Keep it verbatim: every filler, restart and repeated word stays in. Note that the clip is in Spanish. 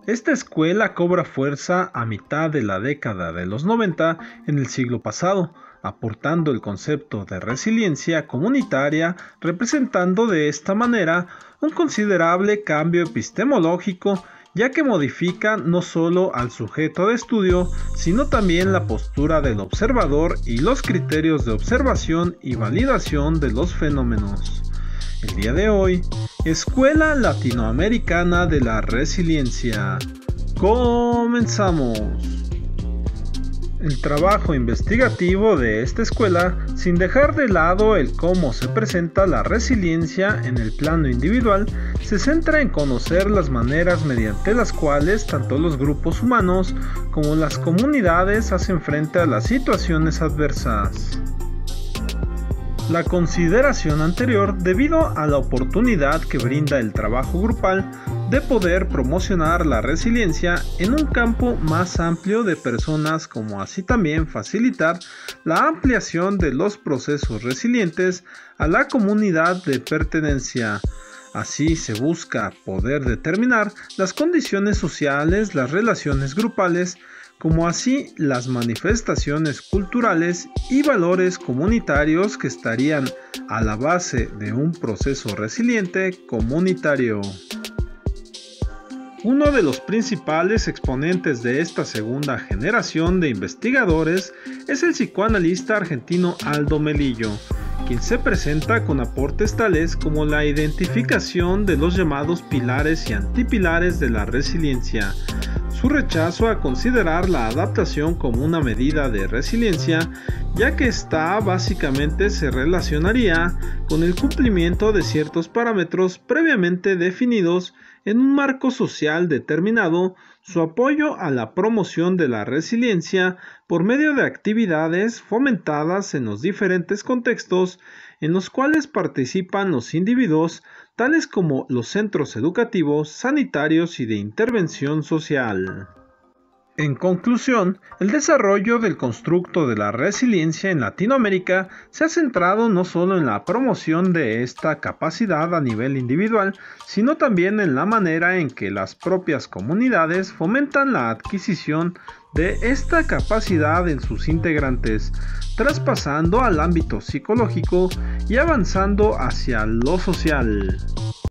Esta escuela cobra fuerza a mitad de la década de los noventa en el siglo pasado, aportando el concepto de resiliencia comunitaria, representando de esta manera un considerable cambio epistemológico, ya que modifica no solo al sujeto de estudio, sino también la postura del observador y los criterios de observación y validación de los fenómenos. El día de hoy, Escuela Latinoamericana de la Resiliencia. Comenzamos. El trabajo investigativo de esta escuela, sin dejar de lado el cómo se presenta la resiliencia en el plano individual, se centra en conocer las maneras mediante las cuales tanto los grupos humanos como las comunidades hacen frente a las situaciones adversas. La consideración anterior debido a la oportunidad que brinda el trabajo grupal de poder promocionar la resiliencia en un campo más amplio de personas, como así también facilitar la ampliación de los procesos resilientes a la comunidad de pertenencia. Así se busca poder determinar las condiciones sociales, las relaciones grupales, como así las manifestaciones culturales y valores comunitarios que estarían a la base de un proceso resiliente comunitario. Uno de los principales exponentes de esta segunda generación de investigadores es el psicoanalista argentino Aldo Melillo, quien se presenta con aportes tales como la identificación de los llamados pilares y antipilares de la resiliencia, su rechazo a considerar la adaptación como una medida de resiliencia, ya que esta básicamente se relacionaría con el cumplimiento de ciertos parámetros previamente definidos en un marco social determinado, su apoyo a la promoción de la resiliencia por medio de actividades fomentadas en los diferentes contextos en los cuales participan los individuos, tales como los centros educativos, sanitarios y de intervención social. En conclusión, el desarrollo del constructo de la resiliencia en Latinoamérica se ha centrado no solo en la promoción de esta capacidad a nivel individual, sino también en la manera en que las propias comunidades fomentan la adquisición de esta capacidad en sus integrantes, traspasando al ámbito psicológico y avanzando hacia lo social.